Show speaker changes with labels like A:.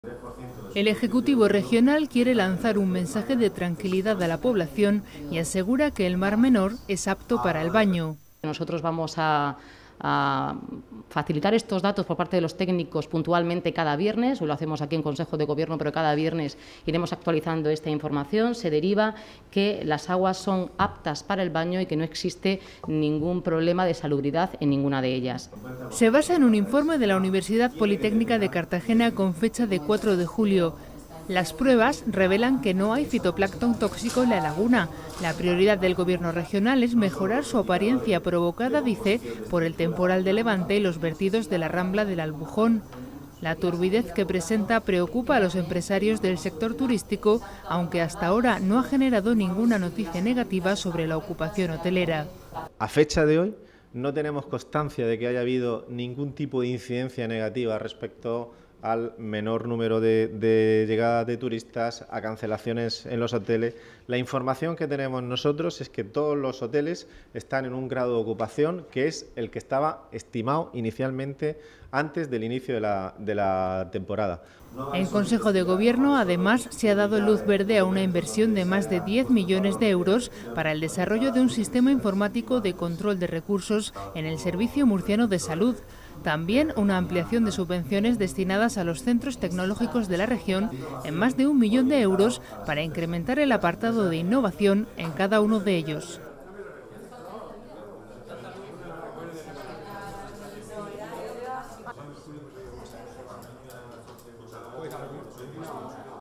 A: El Ejecutivo Regional quiere lanzar un mensaje de tranquilidad a la población y asegura que el Mar Menor es apto para el baño.
B: Nosotros vamos a facilitar estos datos por parte de los técnicos puntualmente cada viernes, o lo hacemos aquí en Consejo de Gobierno, pero cada viernes iremos actualizando esta información. Se deriva que las aguas son aptas para el baño y que no existe ningún problema de salubridad en ninguna de ellas.
A: Se basa en un informe de la Universidad Politécnica de Cartagena con fecha de 4 de julio. Las pruebas revelan que no hay fitoplancton tóxico en la laguna. La prioridad del Gobierno regional es mejorar su apariencia provocada, dice, por el temporal de levante y los vertidos de la Rambla del Albujón. La turbidez que presenta preocupa a los empresarios del sector turístico, aunque hasta ahora no ha generado ninguna noticia negativa sobre la ocupación hotelera.
C: A fecha de hoy no tenemos constancia de que haya habido ningún tipo de incidencia negativa respecto al menor número de llegadas de turistas, a cancelaciones en los hoteles. La información que tenemos nosotros es que todos los hoteles están en un grado de ocupación que es el que estaba estimado inicialmente antes del inicio de la temporada.
A: En Consejo de Gobierno, además, se ha dado luz verde a una inversión de más de 10 millones de euros para el desarrollo de un sistema informático de control de recursos en el Servicio Murciano de Salud. También una ampliación de subvenciones destinadas a los centros tecnológicos de la región en más de 1 millón de euros para incrementar el apartado de innovación en cada uno de ellos.